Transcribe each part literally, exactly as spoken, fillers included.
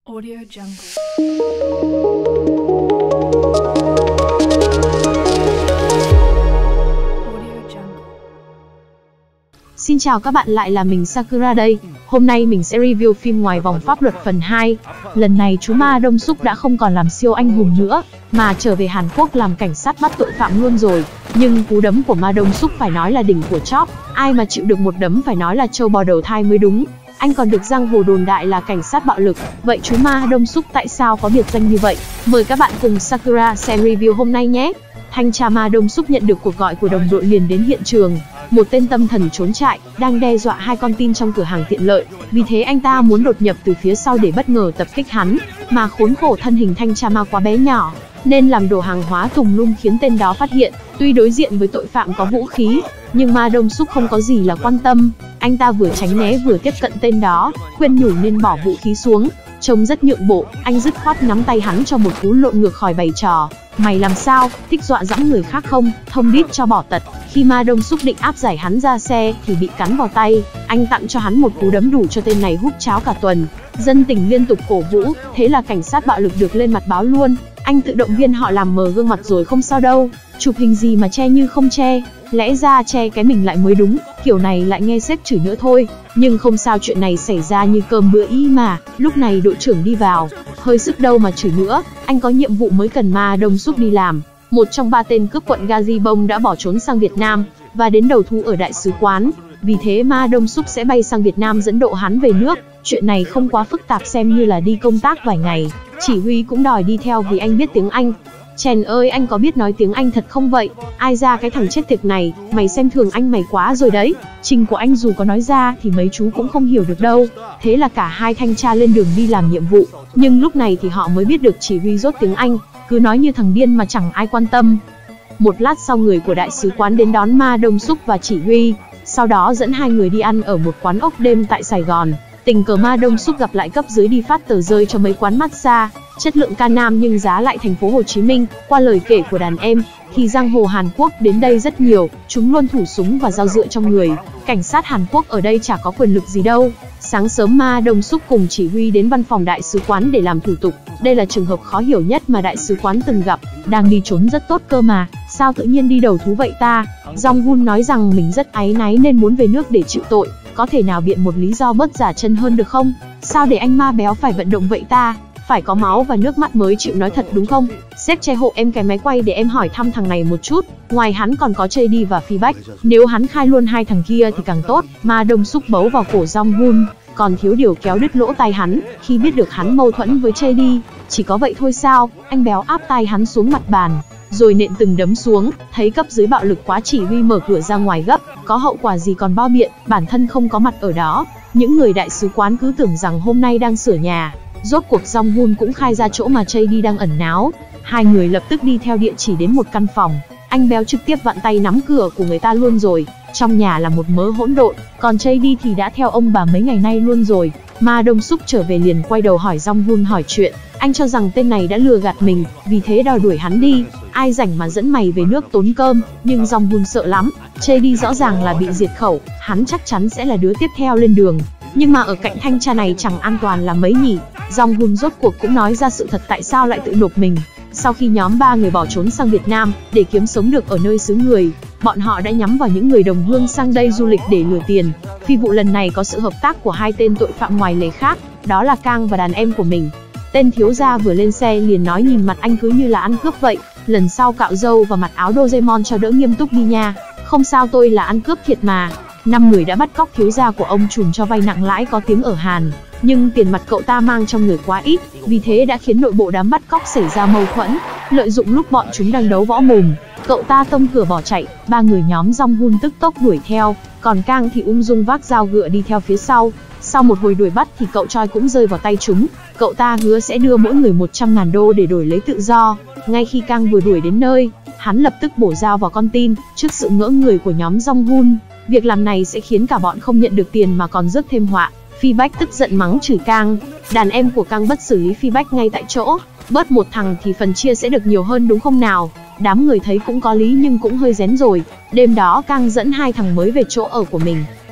Audio Jungle. Audio Jungle. Xin chào các bạn, lại là mình Sakura đây. Hôm nay mình sẽ review phim Ngoài vòng pháp luật phần hai. Lần này chú Ma Dong Suk đã không còn làm siêu anh hùng nữa, mà trở về Hàn Quốc làm cảnh sát bắt tội phạm luôn rồi. Nhưng cú đấm của Ma Dong Suk phải nói là đỉnh của chóp. Ai mà chịu được một đấm phải nói là trâu bò đầu thai mới đúng. Anh còn được giang hồ đồn đại là cảnh sát bạo lực. Vậy chú Ma Dong Suk tại sao có biệt danh như vậy? Mời các bạn cùng Sakura xem review hôm nay nhé. Thanh tra Ma Dong Suk nhận được cuộc gọi của đồng đội liền đến hiện trường. Một tên tâm thần trốn trại, đang đe dọa hai con tin trong cửa hàng tiện lợi. Vì thế anh ta muốn đột nhập từ phía sau để bất ngờ tập kích hắn. Mà khốn khổ thân hình thanh tra Ma quá bé nhỏ, nên làm đổ hàng hóa tùm lum khiến tên đó phát hiện. Tuy đối diện với tội phạm có vũ khí, nhưng Ma Dong Suk không có gì là quan tâm. Anh ta vừa tránh né vừa tiếp cận tên đó, khuyên nhủ nên bỏ vũ khí xuống. Trông rất nhượng bộ, anh dứt khoát nắm tay hắn cho một cú lộn ngược khỏi bày trò. Mày làm sao, thích dọa dẫm người khác không, thông đít cho bỏ tật. Khi Ma Dong Suk định áp giải hắn ra xe thì bị cắn vào tay. Anh tặng cho hắn một cú đấm đủ cho tên này húp cháo cả tuần. Dân tình liên tục cổ vũ, thế là cảnh sát bạo lực được lên mặt báo luôn. Anh tự động viên họ làm mờ gương mặt rồi không sao đâu, chụp hình gì mà che như không che, lẽ ra che cái mình lại mới đúng, kiểu này lại nghe sếp chửi nữa thôi. Nhưng không sao, chuyện này xảy ra như cơm bữa y mà. Lúc này đội trưởng đi vào, hơi sức đâu mà chửi nữa, anh có nhiệm vụ mới cần Ma Dong Suk đi làm. Một trong ba tên cướp quận Gazibong đã bỏ trốn sang Việt Nam và đến đầu thú ở đại sứ quán. Vì thế Ma Dong Suk sẽ bay sang Việt Nam dẫn độ hắn về nước. Chuyện này không quá phức tạp, xem như là đi công tác vài ngày. Chỉ huy cũng đòi đi theo vì anh biết tiếng Anh. Chèn ơi, anh có biết nói tiếng Anh thật không vậy? Ai ra cái thằng chết tiệt này, mày xem thường anh mày quá rồi đấy. Trình của anh dù có nói ra thì mấy chú cũng không hiểu được đâu. Thế là cả hai thanh tra lên đường đi làm nhiệm vụ. Nhưng lúc này thì họ mới biết được chỉ huy dốt tiếng Anh, cứ nói như thằng điên mà chẳng ai quan tâm. Một lát sau, người của đại sứ quán đến đón Ma Dong Suk và chỉ huy, sau đó dẫn hai người đi ăn ở một quán ốc đêm tại Sài Gòn. Tình cờ Ma Dong Suk gặp lại cấp dưới đi phát tờ rơi cho mấy quán massage, chất lượng ca nam nhưng giá lại thành phố Hồ Chí Minh. Qua lời kể của đàn em, thì giang hồ Hàn Quốc đến đây rất nhiều, chúng luôn thủ súng và dao dựa trong người. Cảnh sát Hàn Quốc ở đây chả có quyền lực gì đâu. Sáng sớm Ma Dong Suk cùng chỉ huy đến văn phòng đại sứ quán để làm thủ tục. Đây là trường hợp khó hiểu nhất mà đại sứ quán từng gặp. Đang đi trốn rất tốt cơ mà, sao tự nhiên đi đầu thú vậy ta? Jong Hun nói rằng mình rất áy náy nên muốn về nước để chịu tội. Có thể nào biện một lý do bớt giả chân hơn được không? Sao để anh ma béo phải vận động vậy ta? Phải có máu và nước mắt mới chịu nói thật đúng không? Sếp che hộ em cái máy quay để em hỏi thăm thằng này một chút. Ngoài hắn còn có J D và Phi Bách. Nếu hắn khai luôn hai thằng kia thì càng tốt. Ma Dong Suk bấu vào cổ Jong Hun, còn thiếu điều kéo đứt lỗ tai hắn. Khi biết được hắn mâu thuẫn với J D, chỉ có vậy thôi sao? Anh béo áp tai hắn xuống mặt bàn, rồi nện từng đấm xuống. Thấy cấp dưới bạo lực quá, chỉ huy mở cửa ra ngoài gấp. Có hậu quả gì còn bao biện, bản thân không có mặt ở đó. Những người đại sứ quán cứ tưởng rằng hôm nay đang sửa nhà. Rốt cuộc Jong Hun cũng khai ra chỗ mà J D đang ẩn náu. Hai người lập tức đi theo địa chỉ đến một căn phòng. Anh béo trực tiếp vặn tay nắm cửa của người ta luôn rồi. Trong nhà là một mớ hỗn độn, còn J D thì đã theo ông bà mấy ngày nay luôn rồi. Ma Dong Suk trở về liền quay đầu hỏi Jong Hun hỏi chuyện. Anh cho rằng tên này đã lừa gạt mình, vì thế đòi đuổi hắn đi. Ai rảnh mà dẫn mày về nước tốn cơm. Nhưng Jong Hun sợ lắm. J D rõ ràng là bị diệt khẩu, hắn chắc chắn sẽ là đứa tiếp theo lên đường. Nhưng mà ở cạnh thanh tra này chẳng an toàn là mấy nhỉ. Jong Hun rốt cuộc cũng nói ra sự thật tại sao lại tự nộp mình. Sau khi nhóm ba người bỏ trốn sang Việt Nam để kiếm sống được ở nơi xứ người, bọn họ đã nhắm vào những người đồng hương sang đây du lịch để lừa tiền. Phi vụ lần này có sự hợp tác của hai tên tội phạm ngoài lề khác, đó là Kang và đàn em của mình. Tên thiếu gia vừa lên xe liền nói nhìn mặt anh cứ như là ăn cướp vậy, lần sau cạo râu và mặc áo Doraemon cho đỡ nghiêm túc đi nha. Không sao, tôi là ăn cướp thiệt mà. Năm người đã bắt cóc thiếu gia của ông trùm cho vay nặng lãi có tiếng ở Hàn, nhưng tiền mặt cậu ta mang trong người quá ít, vì thế đã khiến nội bộ đám bắt cóc xảy ra mâu thuẫn. Lợi dụng lúc bọn chúng đang đấu võ mồm, cậu ta tông cửa bỏ chạy. Ba người nhóm Jong Hun tức tốc đuổi theo, còn Kang thì ung dung vác dao gựa đi theo phía sau. Sau một hồi đuổi bắt thì cậu Choi cũng rơi vào tay chúng. Cậu ta hứa sẽ đưa mỗi người một trăm ngàn đô để đổi lấy tự do. Ngay khi Kang vừa đuổi đến nơi, hắn lập tức bổ dao vào con tin. Trước sự ngỡ người của nhóm Jong Hun, việc làm này sẽ khiến cả bọn không nhận được tiền mà còn rước thêm họa. Phi Bách tức giận mắng chửi Kang. Đàn em của Kang bất xử lý Phi Bách ngay tại chỗ. Bớt một thằng thì phần chia sẽ được nhiều hơn đúng không nào? Đám người thấy cũng có lý nhưng cũng hơi rén rồi. Đêm đó Kang dẫn hai thằng mới về chỗ ở của mình.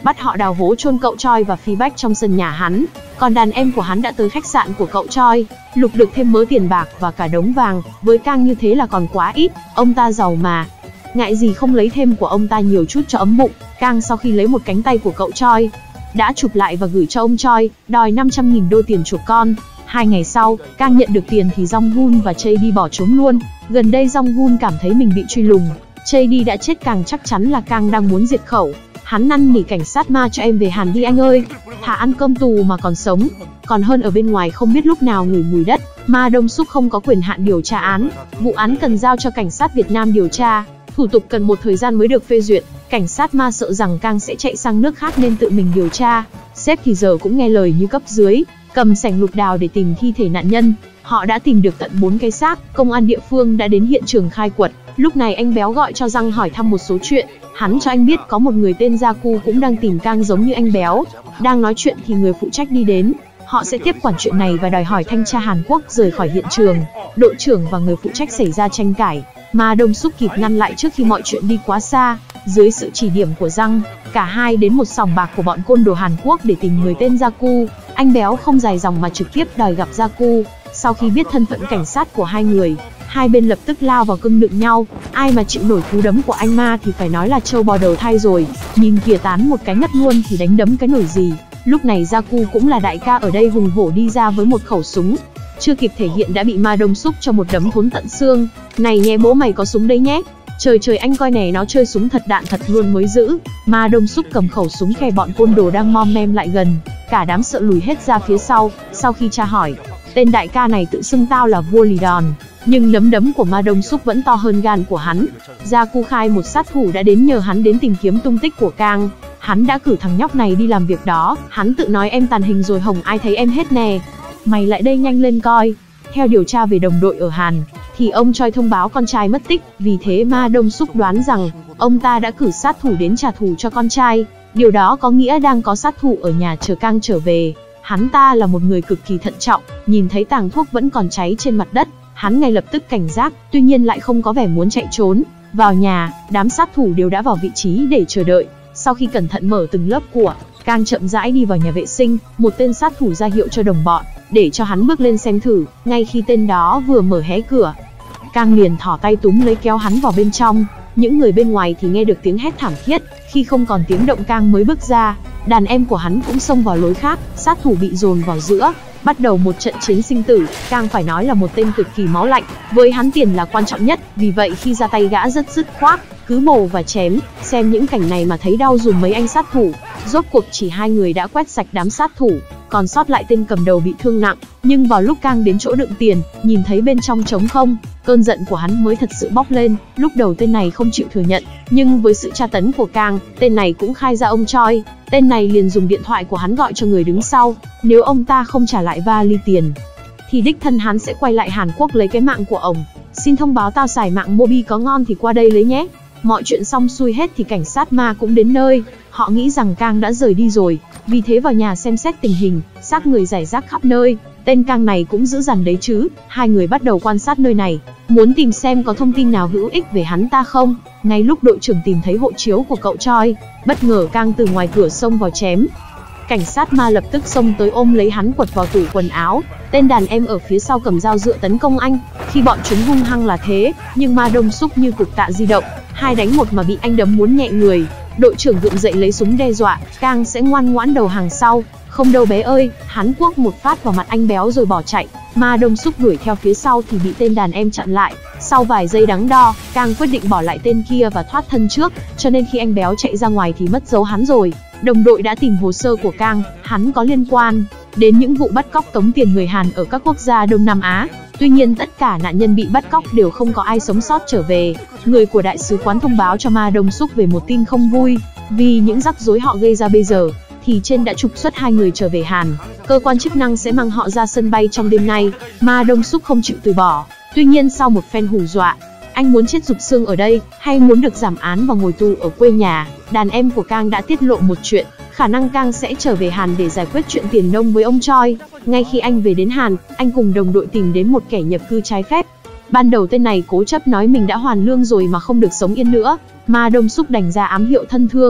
bắt họ đào hố chôn cậu Choi và Phi Bách trong sân nhà hắn. Còn đàn em của hắn đã tới khách sạn của cậu Choi, lục được thêm mớ tiền bạc và cả đống vàng, với Kang như thế là còn quá ít, ông ta giàu mà. Ngại gì không lấy thêm của ông ta nhiều chút cho ấm bụng, Kang sau khi lấy một cánh tay của cậu Choi, đã chụp lại và gửi cho ông Choi, đòi năm trăm nghìn đô tiền chuộc con. Hai ngày sau, Kang nhận được tiền thì Jong Gun và Chae đi bỏ trốn luôn. Gần đây Jong Gun cảm thấy mình bị truy lùng, Chae đi đã chết, càng chắc chắn là Kang đang muốn diệt khẩu. Hắn năn nỉ cảnh sát Ma cho em về Hàn đi anh ơi, thà ăn cơm tù mà còn sống, còn hơn ở bên ngoài không biết lúc nào ngửi mùi đất. Ma Dong Suk không có quyền hạn điều tra án, vụ án cần giao cho cảnh sát Việt Nam điều tra, thủ tục cần một thời gian mới được phê duyệt. Cảnh sát Ma sợ rằng Kang sẽ chạy sang nước khác nên tự mình điều tra. Sếp thì giờ cũng nghe lời như cấp dưới, cầm sành lục đào để tìm thi thể nạn nhân. Họ đã tìm được tận bốn cái xác, công an địa phương đã đến hiện trường khai quật. Lúc này anh Béo gọi cho Răng hỏi thăm một số chuyện. Hắn cho anh biết có một người tên Gia Cu cũng đang tìm Kang giống như anh Béo. Đang nói chuyện thì người phụ trách đi đến. Họ sẽ tiếp quản chuyện này và đòi hỏi thanh tra Hàn Quốc rời khỏi hiện trường. Đội trưởng và người phụ trách xảy ra tranh cãi. Ma Dong Suk kịp ngăn lại trước khi mọi chuyện đi quá xa. Dưới sự chỉ điểm của Răng, cả hai đến một sòng bạc của bọn côn đồ Hàn Quốc để tìm người tên Gia Cu. Anh Béo không dài dòng mà trực tiếp đòi gặp Gia Cu. Sau khi biết thân phận cảnh sát của hai người, hai bên lập tức lao vào cưng đựng nhau. Ai mà chịu nổi cú đấm của anh Ma thì phải nói là trâu bò đầu thai rồi. Nhìn kìa, tán một cái ngất luôn thì đánh đấm cái nổi gì. Lúc này Gia Cu cũng là đại ca ở đây hùng hổ đi ra với một khẩu súng. Chưa kịp thể hiện đã bị Ma Dong Suk cho một đấm thốn tận xương. Này nhé, bố mày có súng đấy nhé. Trời trời, anh coi nè, nó chơi súng thật đạn thật luôn mới giữ. Ma Dong Suk cầm khẩu súng khe bọn côn đồ đang mom mem lại gần. Cả đám sợ lùi hết ra phía sau. Sau khi tra hỏi, tên đại ca này tự xưng tao là vua lì đòn, nhưng nấm đấm của Ma Dong Suk vẫn to hơn gan của hắn. Gia Cu khai một sát thủ đã đến nhờ hắn đến tìm kiếm tung tích của Kang. Hắn đã cử thằng nhóc này đi làm việc đó. Hắn tự nói em tàn hình rồi Hồng ai thấy em hết nè. Mày lại đây nhanh lên coi. Theo điều tra về đồng đội ở Hàn, thì ông Choi thông báo con trai mất tích. Vì thế Ma Dong Suk đoán rằng ông ta đã cử sát thủ đến trả thù cho con trai. Điều đó có nghĩa đang có sát thủ ở nhà chờ Kang trở về. Hắn ta là một người cực kỳ thận trọng, nhìn thấy tàng thuốc vẫn còn cháy trên mặt đất, hắn ngay lập tức cảnh giác, tuy nhiên lại không có vẻ muốn chạy trốn. Vào nhà, đám sát thủ đều đã vào vị trí để chờ đợi. Sau khi cẩn thận mở từng lớp của, Kang chậm rãi đi vào nhà vệ sinh. Một tên sát thủ ra hiệu cho đồng bọn, để cho hắn bước lên xem thử. Ngay khi tên đó vừa mở hé cửa, Kang liền thỏ tay túm lấy kéo hắn vào bên trong. Những người bên ngoài thì nghe được tiếng hét thảm thiết. Khi không còn tiếng động, Kang mới bước ra. Đàn em của hắn cũng xông vào lối khác, sát thủ bị dồn vào giữa, bắt đầu một trận chiến sinh tử. Kang phải nói là một tên cực kỳ máu lạnh, với hắn tiền là quan trọng nhất, vì vậy khi ra tay gã rất dứt khoát, cứ mổ và chém. Xem những cảnh này mà thấy đau dùm mấy anh sát thủ. Rốt cuộc chỉ hai người đã quét sạch đám sát thủ, còn sót lại tên cầm đầu bị thương nặng. Nhưng vào lúc Kang đến chỗ đựng tiền, nhìn thấy bên trong trống không, cơn giận của hắn mới thật sự bốc lên. Lúc đầu tên này không chịu thừa nhận, nhưng với sự tra tấn của Kang, tên này cũng khai ra ông Choi. Tên này liền dùng điện thoại của hắn gọi cho người đứng sau. Nếu ông ta không trả lại vali tiền, thì đích thân hắn sẽ quay lại Hàn Quốc lấy cái mạng của ông. Xin thông báo tao xài mạng Mobi có ngon thì qua đây lấy nhé. Mọi chuyện xong xuôi hết thì cảnh sát Ma cũng đến nơi. Họ nghĩ rằng Kang đã rời đi rồi, vì thế vào nhà xem xét tình hình. Xác người rải rác khắp nơi. Tên Kang này cũng dữ dằn đấy chứ. Hai người bắt đầu quan sát nơi này, muốn tìm xem có thông tin nào hữu ích về hắn ta không. Ngay lúc đội trưởng tìm thấy hộ chiếu của cậu Choi, bất ngờ Kang từ ngoài cửa xông vào chém. Cảnh sát Ma lập tức xông tới ôm lấy hắn quật vào tủ quần áo. Tên đàn em ở phía sau cầm dao dựa tấn công anh. Khi bọn chúng hung hăng là thế, nhưng Ma Dong Suk như cục tạ di động, hai đánh một mà bị anh đấm muốn nhẹ người. Đội trưởng gượng dậy lấy súng đe dọa, Kang sẽ ngoan ngoãn đầu hàng sau. Không đâu bé ơi, hắn cuốc một phát vào mặt anh Béo rồi bỏ chạy. Ma Dong Suk đuổi theo phía sau thì bị tên đàn em chặn lại. Sau vài giây đắn đo, Kang quyết định bỏ lại tên kia và thoát thân trước, cho nên khi anh Béo chạy ra ngoài thì mất dấu hắn rồi. Đồng đội đã tìm hồ sơ của Kang, hắn có liên quan đến những vụ bắt cóc tống tiền người Hàn ở các quốc gia Đông Nam Á. Tuy nhiên tất cả nạn nhân bị bắt cóc đều không có ai sống sót trở về. Người của đại sứ quán thông báo cho Ma Dong Suk về một tin không vui, vì những rắc rối họ gây ra bây giờ, thì trên đã trục xuất hai người trở về Hàn. Cơ quan chức năng sẽ mang họ ra sân bay trong đêm nay. Ma Dong Suk không chịu từ bỏ. Tuy nhiên sau một phen hù dọa, anh muốn chết rục xương ở đây, hay muốn được giảm án và ngồi tù ở quê nhà. Đàn em của Kang đã tiết lộ một chuyện, khả năng Kang sẽ trở về Hàn để giải quyết chuyện tiền nông với ông Choi. Ngay khi anh về đến Hàn, anh cùng đồng đội tìm đến một kẻ nhập cư trái phép. Ban đầu tên này cố chấp nói mình đã hoàn lương rồi mà không được sống yên nữa. Ma Dong Suk đành ra ám hiệu thân thương.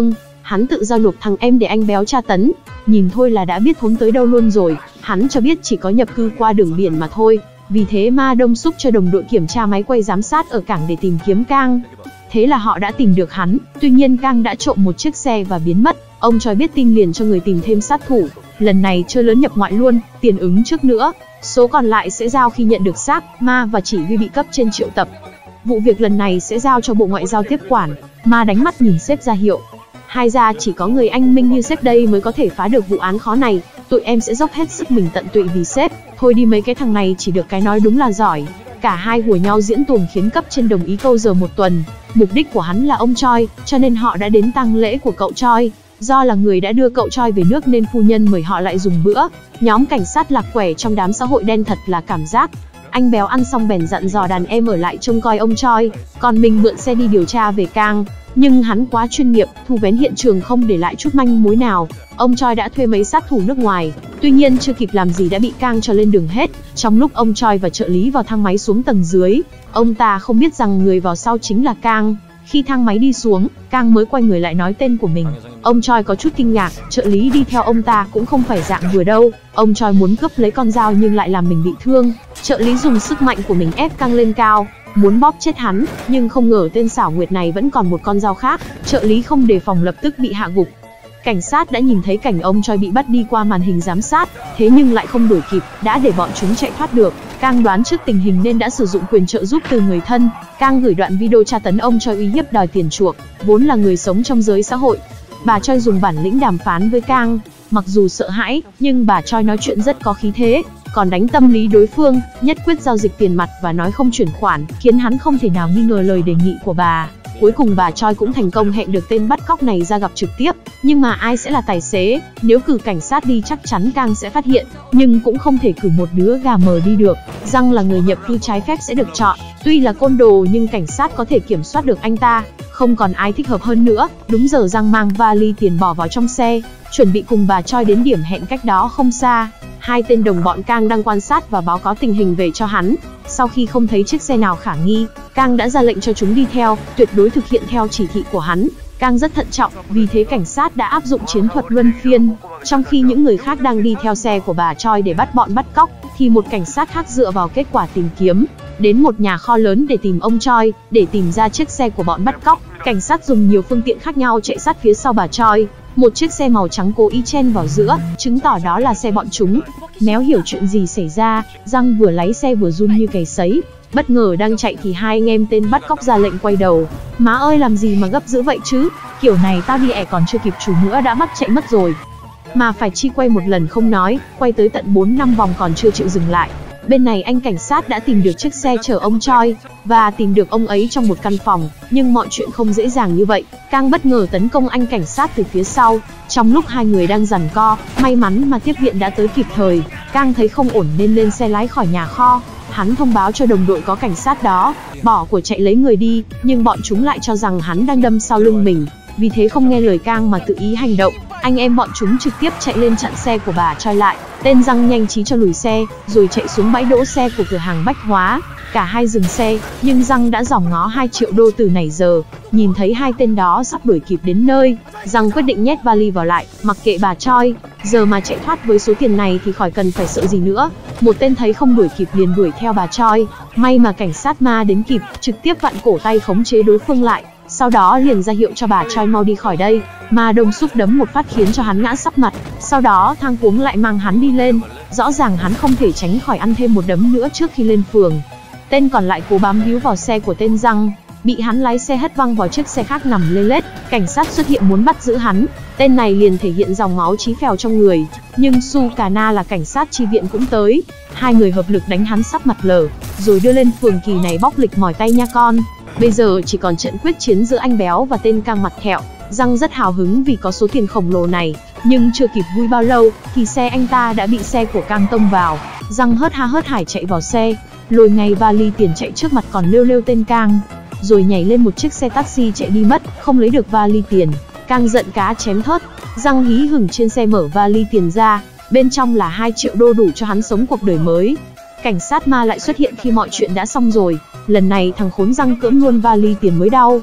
Hắn tự giao nộp thằng em để anh béo tra tấn. Nhìn thôi là đã biết thốn tới đâu luôn rồi. Hắn cho biết chỉ có nhập cư qua đường biển mà thôi. Vì thế Ma Đông Súc cho đồng đội kiểm tra máy quay giám sát ở cảng để tìm kiếm Kang. Thế là họ đã tìm được hắn. Tuy nhiên Kang đã trộm một chiếc xe và biến mất. Ông Choi biết tin liền cho người tìm thêm sát thủ. Lần này chơi lớn nhập ngoại luôn, tiền ứng trước nữa. Số còn lại sẽ giao khi nhận được xác. Ma và chỉ huy bị cấp trên triệu tập. Vụ việc lần này sẽ giao cho Bộ Ngoại giao tiếp quản. Ma đánh mắt nhìn sếp ra hiệu. Hai gia chỉ có người anh minh như sếp đây mới có thể phá được vụ án khó này. Tụi em sẽ dốc hết sức mình tận tụy vì sếp. Thôi đi, mấy cái thằng này chỉ được cái nói đúng là giỏi. Cả hai hùa nhau diễn tuồng khiến cấp trên đồng ý câu giờ một tuần. Mục đích của hắn là ông Choi, cho nên họ đã đến tang lễ của cậu Choi. Do là người đã đưa cậu Choi về nước nên phu nhân mời họ lại dùng bữa. Nhóm cảnh sát lạc quẻ trong đám xã hội đen thật là cảm giác. Anh béo ăn xong bèn dặn dò đàn em ở lại trông coi ông Choi, còn mình mượn xe đi điều tra về Kang. Nhưng hắn quá chuyên nghiệp, thu vén hiện trường không để lại chút manh mối nào. Ông Choi đã thuê mấy sát thủ nước ngoài, tuy nhiên chưa kịp làm gì đã bị Kang cho lên đường hết. Trong lúc ông Choi và trợ lý vào thang máy xuống tầng dưới, ông ta không biết rằng người vào sau chính là Kang. Khi thang máy đi xuống, Kang mới quay người lại nói tên của mình. Ông Choi có chút kinh ngạc, trợ lý đi theo ông ta cũng không phải dạng vừa đâu. Ông Choi muốn cướp lấy con dao nhưng lại làm mình bị thương. Trợ lý dùng sức mạnh của mình ép Kang lên cao, muốn bóp chết hắn, nhưng không ngờ tên xảo quyệt này vẫn còn một con dao khác. Trợ lý không đề phòng lập tức bị hạ gục. Cảnh sát đã nhìn thấy cảnh ông Choi bị bắt đi qua màn hình giám sát, thế nhưng lại không đuổi kịp, đã để bọn chúng chạy thoát được. Kang đoán trước tình hình nên đã sử dụng quyền trợ giúp từ người thân. Kang gửi đoạn video tra tấn ông Choi uy hiếp đòi tiền chuộc, vốn là người sống trong giới xã hội. Bà Choi dùng bản lĩnh đàm phán với Kang, mặc dù sợ hãi, nhưng bà Choi nói chuyện rất có khí thế, còn đánh tâm lý đối phương, nhất quyết giao dịch tiền mặt và nói không chuyển khoản, khiến hắn không thể nào nghi ngờ lời đề nghị của bà. Cuối cùng bà Choi cũng thành công hẹn được tên bắt cóc này ra gặp trực tiếp, nhưng mà ai sẽ là tài xế? Nếu cử cảnh sát đi chắc chắn Kang sẽ phát hiện, nhưng cũng không thể cử một đứa gà mờ đi được. Răng là người nhập cư trái phép sẽ được chọn, tuy là côn đồ nhưng cảnh sát có thể kiểm soát được anh ta, không còn ai thích hợp hơn nữa. Đúng giờ Răng mang vali tiền bỏ vào trong xe, chuẩn bị cùng bà Choi đến điểm hẹn cách đó không xa. Hai tên đồng bọn Kang đang quan sát và báo cáo tình hình về cho hắn. Sau khi không thấy chiếc xe nào khả nghi, Kang đã ra lệnh cho chúng đi theo, tuyệt đối thực hiện theo chỉ thị của hắn. Kang rất thận trọng, vì thế cảnh sát đã áp dụng chiến thuật luân phiên. Trong khi những người khác đang đi theo xe của bà Choi để bắt bọn bắt cóc, thì một cảnh sát khác dựa vào kết quả tìm kiếm, đến một nhà kho lớn để tìm ông Choi, để tìm ra chiếc xe của bọn bắt cóc. Cảnh sát dùng nhiều phương tiện khác nhau chạy sát phía sau bà Choi. Một chiếc xe màu trắng cố ý chen vào giữa, chứng tỏ đó là xe bọn chúng. Méo hiểu chuyện gì xảy ra, Răng vừa lái xe vừa run như cầy sấy. Bất ngờ đang chạy thì hai anh em tên bắt cóc ra lệnh quay đầu. Má ơi, làm gì mà gấp dữ vậy chứ? Kiểu này tao đi ẻ còn chưa kịp chủ nữa đã bắt chạy mất rồi. Mà phải chi quay một lần không nói, quay tới tận bốn năm vòng còn chưa chịu dừng lại. Bên này anh cảnh sát đã tìm được chiếc xe chở ông Choi, và tìm được ông ấy trong một căn phòng. Nhưng mọi chuyện không dễ dàng như vậy. Kang bất ngờ tấn công anh cảnh sát từ phía sau. Trong lúc hai người đang giằng co, may mắn mà tiếp viện đã tới kịp thời. Kang thấy không ổn nên lên xe lái khỏi nhà kho. Hắn thông báo cho đồng đội có cảnh sát đó, bỏ của chạy lấy người đi, nhưng bọn chúng lại cho rằng hắn đang đâm sau lưng mình. Vì thế không nghe lời Kang mà tự ý hành động. Anh em bọn chúng trực tiếp chạy lên chặn xe của bà Choi lại. Tên Răng nhanh trí cho lùi xe, rồi chạy xuống bãi đỗ xe của cửa hàng bách hóa. Cả hai dừng xe, nhưng Răng đã dòm ngó hai triệu đô từ nãy giờ. Nhìn thấy hai tên đó sắp đuổi kịp đến nơi, Răng quyết định nhét vali vào lại, mặc kệ bà Choi. Giờ mà chạy thoát với số tiền này thì khỏi cần phải sợ gì nữa. Một tên thấy không đuổi kịp liền đuổi theo bà Choi. May mà cảnh sát Ma đến kịp, trực tiếp vặn cổ tay khống chế đối phương lại. Sau đó liền ra hiệu cho bà Choi mau đi khỏi đây. Ma Đông Súc đấm một phát khiến cho hắn ngã sấp mặt. Sau đó thang cuống lại mang hắn đi lên. Rõ ràng hắn không thể tránh khỏi ăn thêm một đấm nữa trước khi lên phường. Tên còn lại cố bám víu vào xe của tên Răng, bị hắn lái xe hất văng vào chiếc xe khác nằm lê lết. Cảnh sát xuất hiện muốn bắt giữ hắn. Tên này liền thể hiện dòng máu chí phèo trong người. Nhưng Su Cà Na là cảnh sát chi viện cũng tới. Hai người hợp lực đánh hắn sắp mặt lở, rồi đưa lên phường. Kỳ này bóc lịch mỏi tay nha con. Bây giờ chỉ còn trận quyết chiến giữa anh béo và tên Kang mặt thẹo. Răng rất hào hứng vì có số tiền khổng lồ này, nhưng chưa kịp vui bao lâu thì xe anh ta đã bị xe của Kang tông vào. Răng hớt ha hớt hải chạy vào xe, lôi ngay vali tiền chạy trước mặt còn lêu lêu tên Kang, rồi nhảy lên một chiếc xe taxi chạy đi mất, không lấy được vali tiền. Kang giận cá chém thớt. Răng hí hửng trên xe mở vali tiền ra, bên trong là hai triệu đô đủ cho hắn sống cuộc đời mới. Cảnh sát Ma lại xuất hiện khi mọi chuyện đã xong rồi. Lần này thằng khốn Răng cưỡng luôn vali tiền mới đau.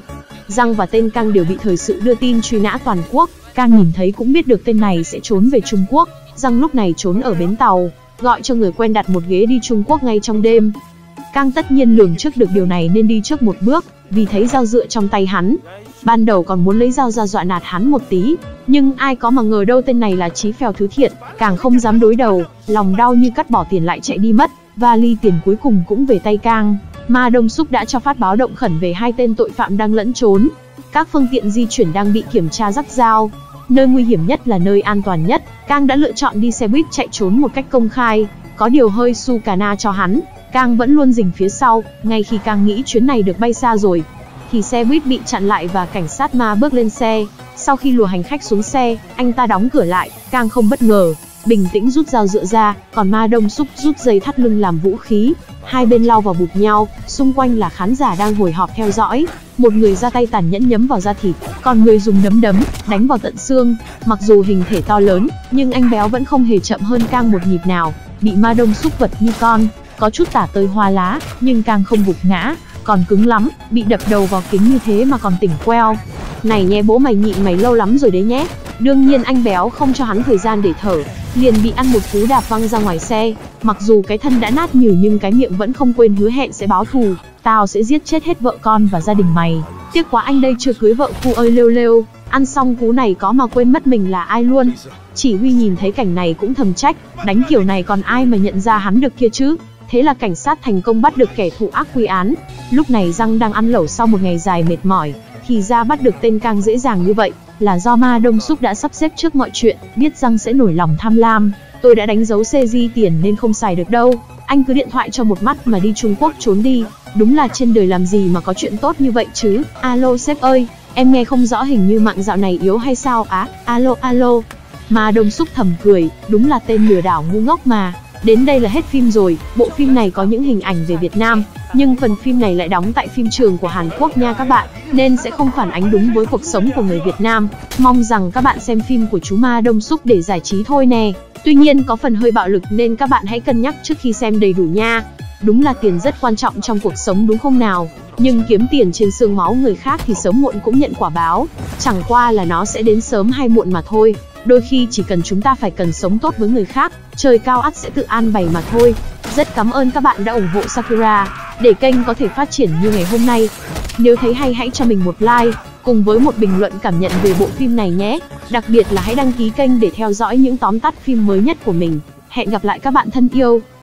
Giang và tên Cang đều bị thời sự đưa tin truy nã toàn quốc. Cang nhìn thấy cũng biết được tên này sẽ trốn về Trung Quốc. Giang lúc này trốn ở bến tàu, gọi cho người quen đặt một ghế đi Trung Quốc ngay trong đêm. Cang tất nhiên lường trước được điều này nên đi trước một bước, vì thấy dao dựa trong tay hắn. Ban đầu còn muốn lấy dao ra dọa nạt hắn một tí, nhưng ai có mà ngờ đâu tên này là chí phèo thứ thiện, càng không dám đối đầu, lòng đau như cắt bỏ tiền lại chạy đi mất. Vali tiền cuối cùng cũng về tay Cang. Ma Đông Súc đã cho phát báo động khẩn về hai tên tội phạm đang lẫn trốn. Các phương tiện di chuyển đang bị kiểm tra rắc rao. Nơi nguy hiểm nhất là nơi an toàn nhất. Cang đã lựa chọn đi xe buýt chạy trốn một cách công khai. Có điều hơi su cà na cho hắn, Cang vẫn luôn rình phía sau. Ngay khi Cang nghĩ chuyến này được bay xa rồi, thì xe buýt bị chặn lại và cảnh sát Ma bước lên xe. Sau khi lùa hành khách xuống xe, anh ta đóng cửa lại. Cang không bất ngờ, bình tĩnh rút dao dựa ra, còn Ma Đông Súc rút dây thắt lưng làm vũ khí. Hai bên lao vào bụp nhau, xung quanh là khán giả đang hồi họp theo dõi. Một người ra tay tàn nhẫn nhấm vào da thịt, còn người dùng nấm đấm, đánh vào tận xương. Mặc dù hình thể to lớn, nhưng anh béo vẫn không hề chậm hơn Cang một nhịp nào. Bị Ma Đông Súc vật như con, có chút tả tơi hoa lá, nhưng Cang không gục ngã, còn cứng lắm, bị đập đầu vào kính như thế mà còn tỉnh queo. Này nhé bố mày nhịn mày lâu lắm rồi đấy nhé. Đương nhiên anh béo không cho hắn thời gian để thở, liền bị ăn một cú đạp văng ra ngoài xe. Mặc dù cái thân đã nát nhừ nhưng cái miệng vẫn không quên hứa hẹn sẽ báo thù. Tao sẽ giết chết hết vợ con và gia đình mày. Tiếc quá anh đây chưa cưới vợ cu ơi lêu lêu. Ăn xong cú này có mà quên mất mình là ai luôn. Chỉ huy nhìn thấy cảnh này cũng thầm trách, đánh kiểu này còn ai mà nhận ra hắn được kia chứ. Thế là cảnh sát thành công bắt được kẻ thù ác quy án. Lúc này Giang đang ăn lẩu sau một ngày dài mệt mỏi, thì ra bắt được tên Cang dễ dàng như vậy là do Ma Đông Súc đã sắp xếp trước mọi chuyện, biết Giang sẽ nổi lòng tham lam. Tôi đã đánh dấu xê giê tiền nên không xài được đâu. Anh cứ điện thoại cho một mắt mà đi Trung Quốc trốn đi. Đúng là trên đời làm gì mà có chuyện tốt như vậy chứ. Alo sếp ơi, em nghe không rõ, hình như mạng dạo này yếu hay sao á? À, alo alo. Ma Đông Súc thầm cười, đúng là tên lừa đảo ngu ngốc mà. Đến đây là hết phim rồi. Bộ phim này có những hình ảnh về Việt Nam, nhưng phần phim này lại đóng tại phim trường của Hàn Quốc nha các bạn, nên sẽ không phản ánh đúng với cuộc sống của người Việt Nam. Mong rằng các bạn xem phim của chú Ma Đông Súc để giải trí thôi nè. Tuy nhiên có phần hơi bạo lực nên các bạn hãy cân nhắc trước khi xem đầy đủ nha. Đúng là tiền rất quan trọng trong cuộc sống đúng không nào? Nhưng kiếm tiền trên xương máu người khác thì sớm muộn cũng nhận quả báo. Chẳng qua là nó sẽ đến sớm hay muộn mà thôi. Đôi khi chỉ cần chúng ta phải cần sống tốt với người khác, trời cao ắt sẽ tự an bày mà thôi. Rất cảm ơn các bạn đã ủng hộ Sakura, để kênh có thể phát triển như ngày hôm nay. Nếu thấy hay hãy cho mình một like, cùng với một bình luận cảm nhận về bộ phim này nhé. Đặc biệt là hãy đăng ký kênh để theo dõi những tóm tắt phim mới nhất của mình. Hẹn gặp lại các bạn thân yêu.